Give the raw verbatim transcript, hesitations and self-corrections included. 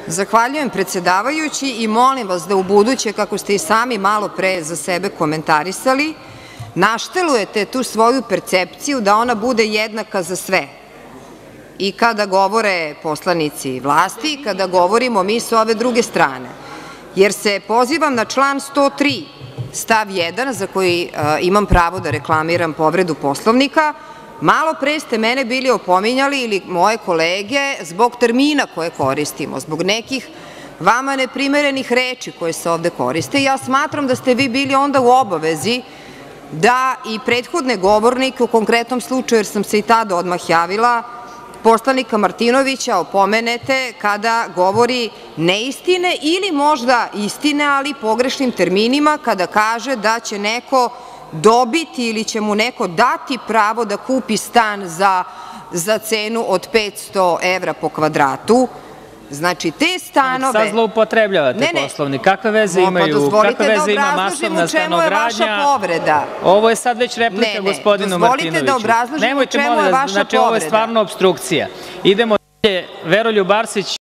Zahvaljujem, predsedavajući, i molim vas da ubuduće, kako ste i sami malo pre za sebe komentarisali, naštelujete tu svoju percepciju da ona bude jednaka za sve. I kada govore poslanici vlasti i kada govorimo mi sa ove druge strane. Jer se pozivam na član sto tri stav jedan za koji imam pravo da reklamiram povredu Poslovnika. Malo pre ste mene bili opominjali ili moje kolege zbog termina koje koristimo, zbog nekih vama neprimerenih reči koje se ovde koriste. Ja smatram da ste vi bili onda u obavezi da i prethodne govornike, u konkretnom slučaju jer sam se i tada odmah javila, poslanika Martinovića opomenete kada govori neistine ili možda istine, ali pogrešnim terminima, kada kaže da će neko dobiti ili će mu neko dati pravo da kupi stan za, za cenu od petsto evra po kvadratu. Znači, te stanove... Sad zloupotrebljavate ne, ne. Poslovnik. Kakve veze imaju, pa kakve veze ima masovna stanogradnja? Ovo je sad već replika ne, ne. gospodinu Martinoviću. Da obrazložim u čemu je vaša znači, povreda. Ovo je stvarno opstrukcija. Idemo dalje, Veroljub Arsić.